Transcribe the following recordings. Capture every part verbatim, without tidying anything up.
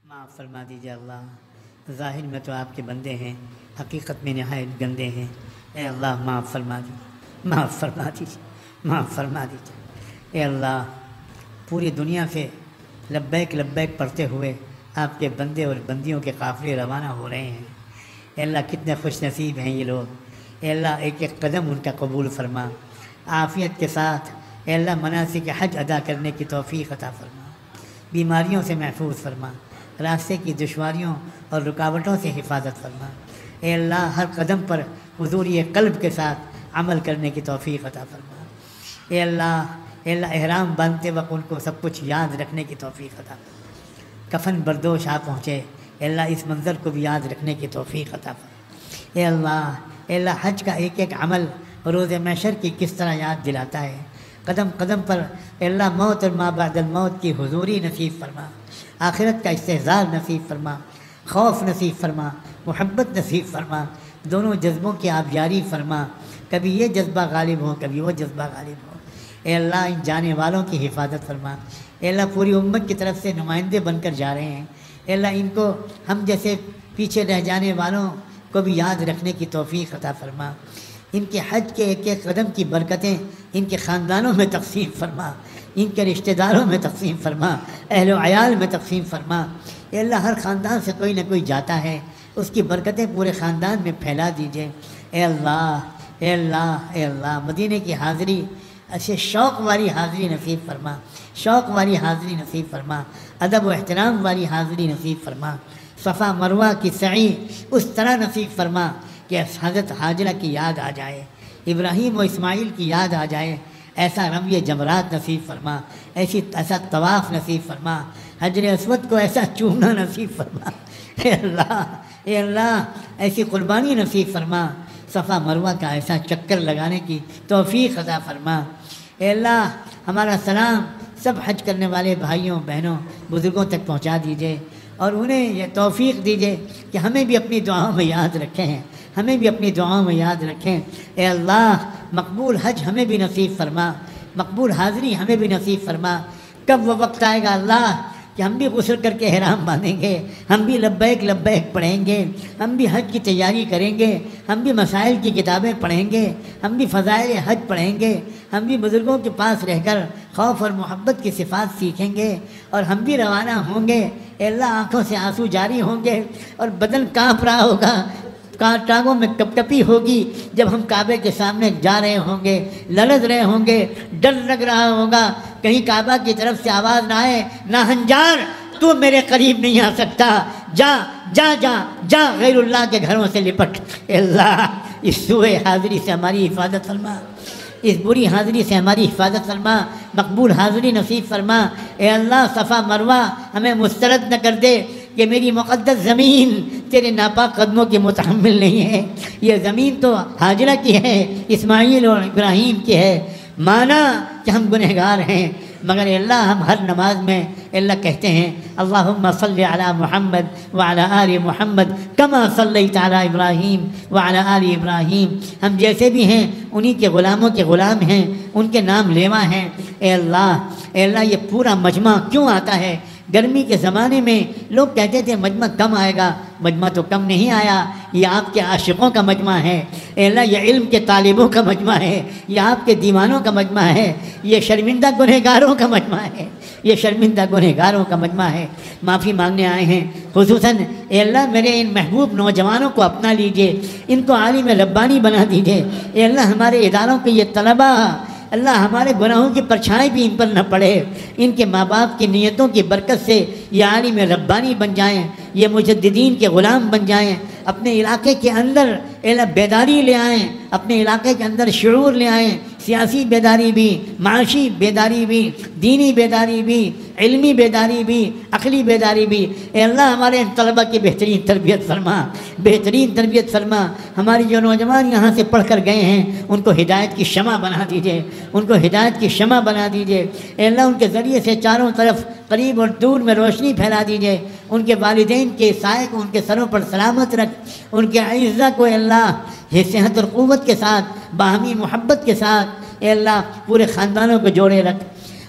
معاف فرما دیجیے اللہ، ظاہر میں تو آپ کے بندے ہیں، حقیقت میں نہایت گندے ہیں۔ اے اللہ معاف فرما دیجیے، معاف فرما دیجیے، معاف فرما دیجیے۔ اے اللہ، پوری دنیا سے لبیک لبیک پڑھتے ہوئے آپ کے بندے اور بندیوں کے قافلے روانہ ہو رہے ہیں۔ اے اللہ کتنے خوش نصیب ہیں یہ لوگ۔ اے اللہ ایک ایک قدم ان کا قبول فرما، عافیت کے ساتھ اے اللہ مناسک حج ادا کرنے کی توفیق عطا فرما، بیماریوں سے محفوظ فرما، راستے کی دشواریوں اور رکاوٹوں سے حفاظت فرما۔ اے اللہ ہر قدم پر حضوری قلب کے ساتھ عمل کرنے کی توفیق عطا فرما۔ اے اللہ اے اللہ احرام باندھتے وقت ان کو سب کچھ یاد رکھنے کی توفیق عطا فرما۔ کفن بردوش آ پہنچے، اے اللہ اس منظر کو بھی یاد رکھنے کی توفیق عطا فرما۔ اے اللہ اے اللہ حج کا ایک ایک عمل روز محشر کی کس طرح یاد دلاتا ہے، قدم قدم پر اے اللہ موت اور ما بعد الموت کی حضوری نصیب فرما، آخرت کا استحضار نصیب فرما، خوف نصیب فرما، محبت نصیب فرما، دونوں جذبوں کی آبیاری فرما، کبھی یہ جذبہ غالب ہو کبھی وہ جذبہ غالب ہو۔ اے اللہ ان جانے والوں کی حفاظت فرما۔ اے اللہ پوری امت کی طرف سے نمائندے بن کر جا رہے ہیں، اے اللہ ان کو ہم جیسے پیچھے رہ جانے والوں کو بھی یاد رکھنے کی توفیق عطا فرما۔ ان کے حج کے ایک ایک قدم کی برکتیں ان کے خاندانوں میں تقسیم فرما، ان کے رشتہ داروں میں تقسیم فرما، اہل و عیال میں تقسیم فرما۔ اے اللہ ہر خاندان سے کوئی نہ کوئی جاتا ہے، اس کی برکتیں پورے خاندان میں پھیلا دیجیے۔ اے اللہ اے اللہ اے اللہ مدینے کی حاضری ایسے شوق والی حاضری نصیب فرما، شوق والی حاضری نصیب فرما، ادب و احترام والی حاضری نصیب فرما، صفا مروہ کی سعی اس طرح نصیب فرما کہ حضرت حاجرہ کی یاد آ جائے، ابراہیم و اسماعیل کی یاد آ جائے، ایسا رمی جمرات نصیب فرما، ایسی ایسا طواف نصیب فرما، حجر اسود کو ایسا چومنا نصیب فرما۔ اے اللہ اے اللہ ایسی قربانی نصیب فرما، صفا مروہ کا ایسا چکر لگانے کی توفیق عطا فرما۔ اے اللہ ہمارا سلام سب حج کرنے والے بھائیوں بہنوں بزرگوں تک پہنچا دیجیے، اور انہیں یہ توفیق دیجیے کہ ہمیں بھی اپنی دعاؤں میں یاد رکھیں، ہمیں بھی اپنی دعاؤں میں یاد رکھیں۔ اے اللہ مقبول حج ہمیں بھی نصیب فرما، مقبول حاضری ہمیں بھی نصیب فرما۔ کب وہ وقت آئے گا اللہ کہ ہم بھی غسل کر کے احرام باندھیں گے، ہم بھی لبیک لبیک پڑھیں گے، ہم بھی حج کی تیاری کریں گے، ہم بھی مسائل کی کتابیں پڑھیں گے، ہم بھی فضائل حج پڑھیں گے، ہم بھی بزرگوں کے پاس رہ کر خوف اور محبت کی صفات سیکھیں گے، اور ہم بھی روانہ ہوں گے۔ اے اللہ آنکھوں سے آنسو جاری ہوں گے اور بدن کانپ رہا ہوگا، ٹانگوں میں کپ کپی ہوگی جب ہم کعبے کے سامنے جا رہے ہوں گے، لرز رہے ہوں گے، ڈر لگ رہا ہوگا کہیں کعبہ کی طرف سے آواز نہ آئے، ناہنجار تو میرے قریب نہیں آ سکتا، جا جا جا جا غیر اللہ کے گھروں سے لپٹ۔ اے اللہ اس سوء حاضری سے ہماری حفاظت فرما، اس بری حاضری سے ہماری حفاظت فرما، مقبول حاضری نصیب فرما۔ اے اللہ صفا مروہ ہمیں مسترد نہ کر دے کہ میری مقدس زمین تیرے ناپاک قدموں کی متحمل نہیں ہے، یہ زمین تو حاجرہ کی ہے، اسماعیل اور ابراہیم کی ہے، مانا کہ ہم گنہگار ہیں، مگر اے اللہ ہم ہر نماز میں اے اللہ کہتے ہیں اللہم صلی علی محمد وعلی آل محمد کما صلیت علی ابراہیم وعلی آل ابراہیم، ہم جیسے بھی ہیں انہی کے غلاموں کے غلام ہیں، ان کے نام لیوا ہیں۔ اے اللہ اے اللہ یہ پورا مجمع کیوں آتا ہے؟ گرمی کے زمانے میں لوگ کہتے تھے مجمع کم آئے گا، مجمع تو کم نہیں آیا، یہ آپ کے عاشقوں کا مجمع ہے۔ اے اللہ یہ علم کے طالبوں کا مجمع ہے، یہ آپ کے دیوانوں کا مجمع ہے، یہ شرمندہ گنہگاروں کا مجمع ہے، یہ شرمندہ گنہگاروں کا مجمع ہے۔ معافی مانگنے آئے ہیں، خصوصاً اے اللہ میرے ان محبوب نوجوانوں کو اپنا لیجئے، ان کو عالم ربانی بنا دیجئے۔ اے اللہ ہمارے اداروں کے یہ طلباء اللہ ہمارے گناہوں کی پرچھائی بھی ان پر نہ پڑے، ان کے ماں باپ کی نیتوں کی برکت سے یہ عالم ربانی بن جائیں، یہ مجددین کے غلام بن جائیں، اپنے علاقے کے اندر اللہ بیداری لے آئیں، اپنے علاقے کے اندر شعور لے آئیں، سیاسی بیداری بھی، معاشی بیداری بھی، دینی بیداری بھی، علمی بیداری بھی، عقلی بیداری بھی۔ اے اللہ ہمارے ان طلبہ کی بہترین تربیت فرما، بہترین تربیت فرما۔ ہماری جو نوجوان یہاں سے پڑھ کر گئے ہیں ان کو ہدایت کی شمع بنا دیجیے، ان کو ہدایت کی شمع بنا دیجیے۔ اے اللہ ان کے ذریعے سے چاروں طرف قریب اور دور میں روشنی پھیلا دیجیے، ان کے والدین کے سائے کو ان کے سروں پر سلامت رکھ، ان کے اعزہ کو اے اللہ صحت اور قوت کے ساتھ، باہمی محبت کے ساتھ اے اللہ پورے خاندانوں کو جوڑے رکھ،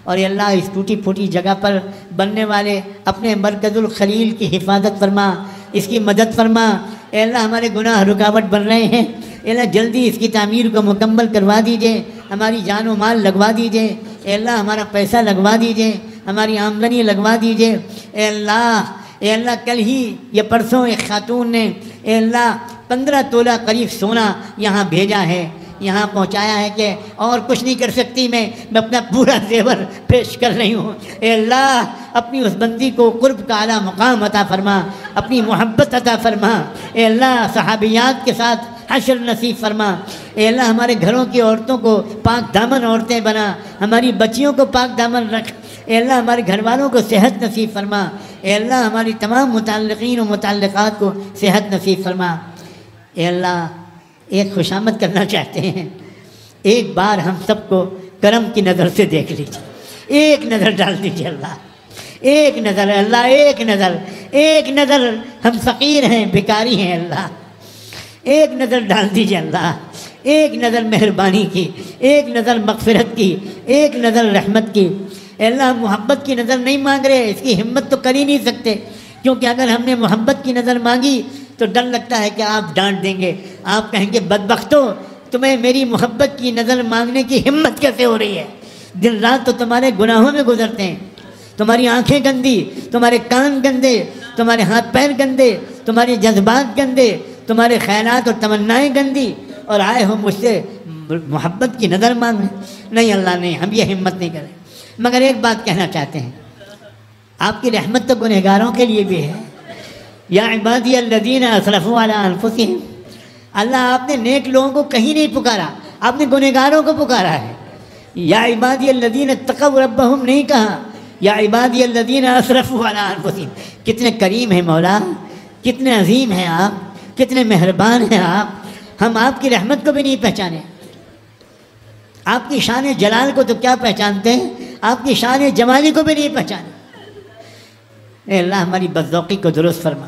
اور اے اللہ اس ٹوٹی پھوٹی جگہ پر بننے والے اپنے مرکز الخلیل کی حفاظت فرما، اس کی مدد فرما۔ اے اللہ ہمارے گناہ رکاوٹ بن رہے ہیں، اے اللہ جلدی اس کی تعمیر کو مکمل کروا دیجئے، ہماری جان و مال لگوا دیجئے، اے اللہ ہمارا پیسہ لگوا دیجئے، ہماری آمدنی لگوا دیجئے۔ اے اللہ اے اللہ کل ہی یہ پرسوں ایک خاتون نے اے اللہ پندرہ تولہ قریب سونا یہاں بھیجا ہے، یہاں پہنچایا ہے کہ اور کچھ نہیں کر سکتی میں میں اپنا پورا زیور پیش کر رہی ہوں۔ اے اللہ اپنی اس بندی کو قرب کا اعلیٰ مقام عطا فرما، اپنی محبت عطا فرما۔ اے اللہ صحابیات کے ساتھ حشر نصیب فرما۔ اے اللہ ہمارے گھروں کی عورتوں کو پاک دامن عورتیں بنا، ہماری بچیوں کو پاک دامن رکھ۔ اے اللہ ہمارے گھر والوں کو صحت نصیب فرما۔ اے اللہ ہماری تمام متعلقین و متعلقات کو صحت نصیب فرما۔ اے اللہ ایک خوشامد کرنا چاہتے ہیں، ایک بار ہم سب کو کرم کی نظر سے دیکھ لیجیے، ایک نظر ڈال دیجیے اللہ، ایک نظر اللہ، ایک نظر ایک نظر ہم فقیر ہیں، بھکاری ہیں اللہ، ایک نظر ڈال دیجیے اللہ، ایک نظر مہربانی کی، ایک نظر مغفرت کی، ایک نظر رحمت کی۔ اے اللہ محبت کی نظر نہیں مانگ رہے، اس کی ہمت تو کر ہی نہیں سکتے، کیونکہ اگر ہم نے محبت کی نظر مانگی تو ڈر لگتا ہے کہ آپ ڈانٹ دیں گے، آپ کہیں گے بدبختو تمہیں میری محبت کی نظر مانگنے کی ہمت کیسے ہو رہی ہے؟ دن رات تو تمہارے گناہوں میں گزرتے ہیں، تمہاری آنکھیں گندی، تمہارے کان گندے، تمہارے ہاتھ پیر گندے، تمہارے جذبات گندے، تمہارے خیالات اور تمنائیں گندی، اور آئے ہو مجھ سے محبت کی نظر مانگنے؟ نہیں اللہ نہیں، ہم یہ ہمت نہیں کریں۔ مگر ایک بات کہنا چاہتے ہیں، آپ کی رحمت تو گنہگاروں کے لیے بھی ہے۔ یا عبادی الذین اسرفوا علی انفسہم، اللہ آپ نے نیک لوگوں کو کہیں نہیں پکارا، آپ نے گنہگاروں کو پکارا ہے۔ یا عبادی الذین اتقوا ربہم نہیں کہا، یا عبادی الذین اسرفوا علی انفسہم۔ کتنے کریم ہیں مولا، کتنے عظیم ہیں آپ، کتنے مہربان ہیں آپ، ہم آپ کی رحمت کو بھی نہیں پہچانے، آپ کی شان جلال کو تو کیا پہچانتے ہیں، آپ کی شان جمالی کو بھی نہیں پہچانے۔ اے اللہ ہماری بدذوقی کو درست فرما۔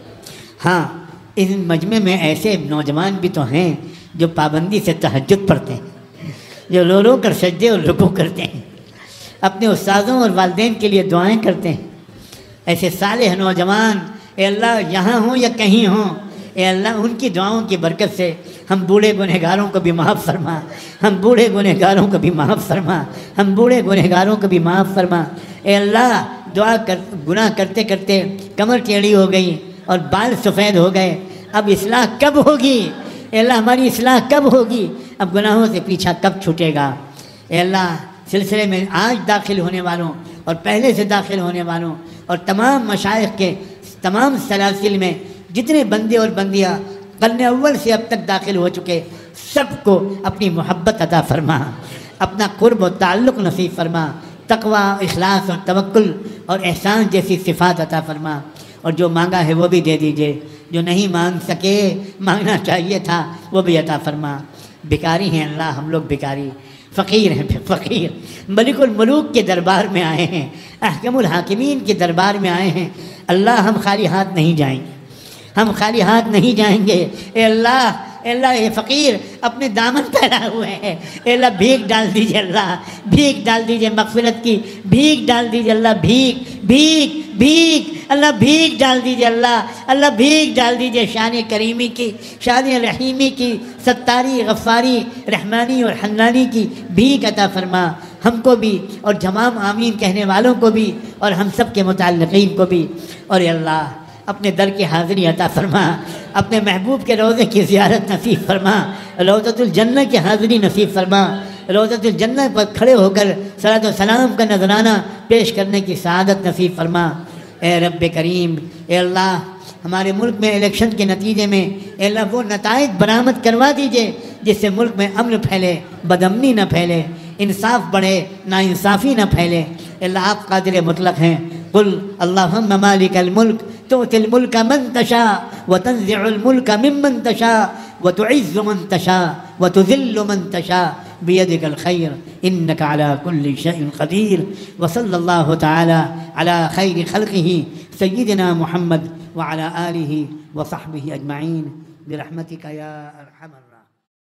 ہاں اس مجمع میں ایسے نوجوان بھی تو ہیں جو پابندی سے تہجد پڑھتے ہیں، جو رو رو کر سجدے اور رکوع کرتے ہیں، اپنے استاذوں اور والدین کے لیے دعائیں کرتے ہیں۔ ایسے صالح نوجوان اے اللہ یہاں ہوں یا کہیں ہوں، اے اللہ ان کی دعاؤں کی برکت سے ہم بوڑھے گنہگاروں کو بھی معاف فرما، ہم بوڑھے گنہگاروں کو بھی معاف فرما، ہم بوڑھے گنہگاروں کو بھی معاف فرما۔ اے اللہ دعا کر گناہ کرتے کرتے کمر ٹیڑھی ہو گئی اور بال سفید ہو گئے، اب اصلاح کب ہوگی؟ اے اللہ ہماری اصلاح کب ہوگی؟ اب گناہوں سے پیچھا کب چھوٹے گا؟ اے اللہ سلسلے میں آج داخل ہونے والوں اور پہلے سے داخل ہونے والوں اور تمام مشائخ کے تمام سلاسل میں جتنے بندے اور بندیاں قرن اول سے اب تک داخل ہو چکے، سب کو اپنی محبت عطا فرما، اپنا قرب و تعلق نصیب فرما، تقوی، اخلاص اور توکل اور احسان جیسی صفات عطا فرما، اور جو مانگا ہے وہ بھی دے دیجئے، جو نہیں مانگ سکے مانگنا چاہیے تھا وہ بھی عطا فرما۔ بھکاری ہیں اللہ ہم لوگ، بھکاری فقیر ہیں، فقیر ملک الملوک کے دربار میں آئے ہیں، احکم الحاکمین کے دربار میں آئے ہیں۔ اللہ ہم خالی ہاتھ نہیں جائیں گے، ہم خالی ہاتھ نہیں جائیں گے۔ اے اللہ اے اللہ یہ فقیر اپنے دامن پھیلائے ہوئے ہیں، اے اللہ بھیک ڈال دیجئے، اللہ بھیک ڈال دیجئے، مغفرت کی بھیک ڈال دیجئے اللہ، بھیک بھیک بھیک اللہ بھیک ڈال دیجئے اللہ، اللہ بھیک ڈال دیجئے، شان کریمی کی، شان رحیمی کی، ستاری، غفاری، رحمانی اور حنانی کی بھیک عطا فرما ہم کو بھی اور تمام آمین کہنے والوں کو بھی اور ہم سب کے متعلقین کو بھی۔ اور اے اللہ اپنے در کی حاضری عطا فرما، اپنے محبوب کے روضے کی زیارت نصیب فرما، روضۃ الجنہ کی حاضری نصیب فرما، روضۃ الجنہ پر کھڑے ہو کر صلاۃ و سلام کا نذرانہ پیش کرنے کی سعادت نصیب فرما۔ اے رب کریم، اے اللہ ہمارے ملک میں الیکشن کے نتیجے میں اے اللہ وہ نتائج برآمد کروا دیجئے جس سے ملک میں امن پھیلے، بدامنی نہ پھیلے، انصاف بڑھے، ناانصافی نہ پھیلے۔ اے اللہ آپ قادر مطلق ہیں، قل اللہم مالک الملک تؤتی الملک من تشاء وتنزع الملک ممن تشاء وتعز من تشاء وتذل من تشاء بیدک الخیر انک علی کل شیء قدیر۔ وصلی اللہ تعالی علی خیر خلقہ سیدنا محمد وعلی آلہ وصحبہ اجمعین برحمتک یا ارحم الراحمین۔